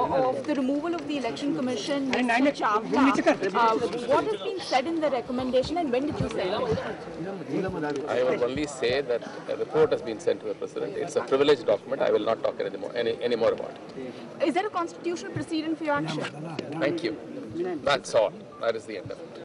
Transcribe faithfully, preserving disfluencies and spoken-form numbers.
of the removal of the Election Commission, Mister Chawla, uh, what has been said in the recommendation and when did you say it? I will only say that a report has been sent to the President. It's a privileged document. I will not talk any more, any, any more about it. Is there a constitutional precedent for your action? Thank you. That's all. That is the end of it.